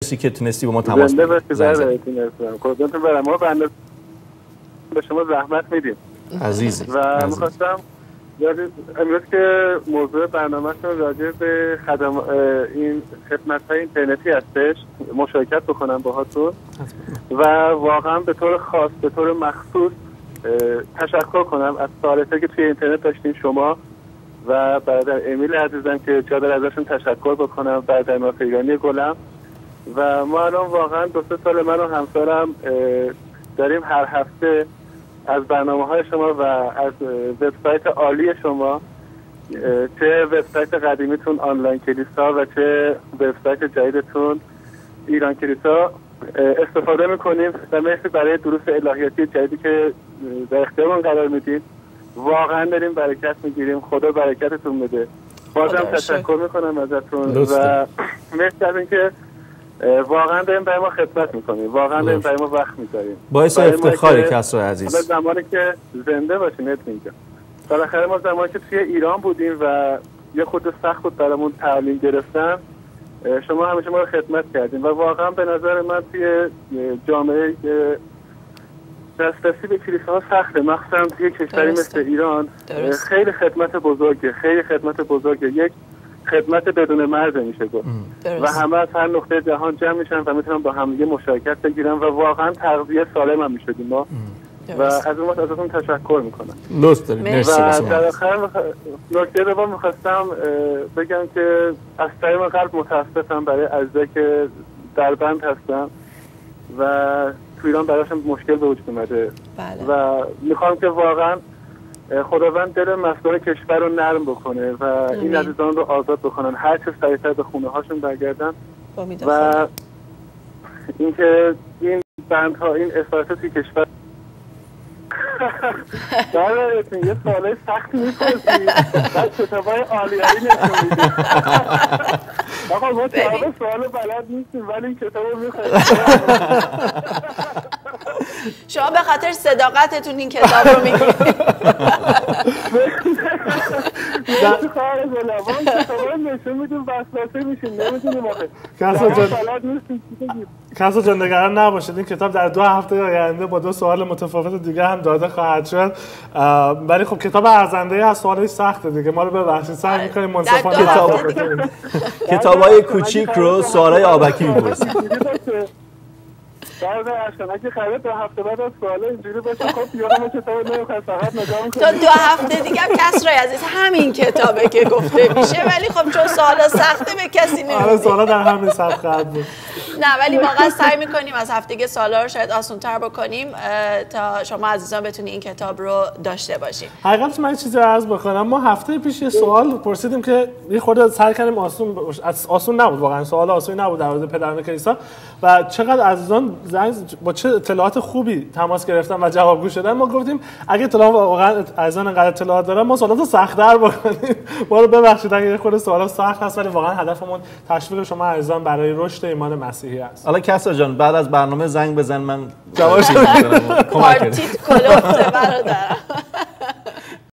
مرسی که تونستی با ما تماس بگیری. قربونتون برم. ما بنده به شما زحمت میدیم عزیزی. و می‌خواستم امروز که موضوع برنامه‌تون راجع به این خدمت‌های اینترنتی هستش مشارکت بکنم باهاتون و واقعا به طور خاص به طور مخصوص تشکر کنم از سوالاتی که توی اینترنت داشتین شما و برادر امیل عزیزم که جا داره ازشون تشکر بکنم، برادر ناصر ایرانی گلم. و ما الان واقعا 2-3 سال من و همسرم داریم هر هفته از برنامه‌های شما و از وبسایت عالی شما، چه وبسایت قدیمیتون آنلاین کلیسا و چه وبسایت جدیدتون ایران کلیسا استفاده میکنیم و مرسی برای دروس الهیاتی جدیدی که در اختیارمون قرار میدید. واقعا داریم برکت میگیریم. خدا برکتتون بده. بازم تشکر میکنم ازتون و مرسی از اینکه واقعا داریم برای ما خدمت میکنیم، واقعا داریم برای ما وقت میذاریم. باعث افتخاری کسرا عزیز. زمانی که زنده باشین اینجا. بالاخره ما زمانی که توی ایران بودیم و یه خود سخت بود برامون تعلیم گرفتن، شما همیشه ما رو خدمت کردین و واقعا به نظر من توی جامعه دسترسی به کلیساها سخته، مخصوصا توی کشوری مثل ایران. خیلی خدمت بزرگه، خیلی خدمت بزرگه. یک خدمت بدون مرز میشه گفت و همه از هر نقطه جهان جمع میشن و میتونن با همدیگه مشارکت بگیرن و واقعا تغذیه سالم هم میشدیم ما و از اون وقت ازتون تشکر میکنم. لطف دارید. مرسی. و در آخر نکته دوم میخواستم بگم که از صمیم قلب متاسفم برای عزیزایی که در بند هستن و تو ایران براشون مشکل به وجود اومده و میخوام که واقعا خداوند دل مسئول کشور رو نرم بکنه و این عزیزان رو آزاد بکنن، هر چه سریعتر به خونه هاشون برگردن و اینکه این بندها این اصالت توی کشور دارتون یه سوالای سختی میپرسید بعد کتابای عالیاری نشون میدید. آقا ما جواب سوال بلد نیستیم ولی این کتاب رو میخواید. شما به خاطر صداقتتون این کتاب رو میگید. نه خواهر گلم کتابا رو نشون میدیم وسوسه میشیم نمیتونیم آخه بلد نیستیم. کسرا جان نگران نباشید، این کتاب در 2 هفته آینده با 2 سوال متفاوت دیگه هم داده خواهد شد. ولی خب کتاب ارزنده از سوالای سخته دیگه، ما رو ببخشید سعی می‌کنیم منصفانه کتابای کوچیک رو سوالای آبکی می‌پرسیم. اگه خرید 2 هفته بعد از سوال اینجوری باشه خب یادم کتاب نمیخواد فقط نگاه می‌کنم. تا 2 هفته دیگه هم کسرای عزیز همین کتابه که گفته میشه ولی خب چون سوالا سخته به کسی نمیگیم. آره سوالا در همین سطح خواهد بود. نه ولی واقعا سعی می‌کنیم از هفتگی سوالا رو شاید آسان‌تر بکنیم تا شما عزیزان بتونید این کتاب رو داشته باشید. حقیقتش من چیزی رو عرض بکنم، ما هفته پیش یه سوال پرسیدیم که یه خورده سعی کردیم آسون نبود، واقعا سوال آسونی نبود در مورد پدران کلیسا و چقدر عزیزان با چه اطلاعات خوبی تماس گرفتن و جوابگو شدن. ما گفتیم اگه اطلاعات واقعا عزیزان انقدر اطلاعات دارن ما سوالات سخت‌تر بکنیم. ما رو ببخشید اگه خود سوالات سخت هست ولی واقعا هدفمون تشویق شما عزیزان برای رشد ایمان مسیحی است. حالا کسرا جان بعد از برنامه زنگ بزن من جوابش میدم. پارتیت کلفته برادرم.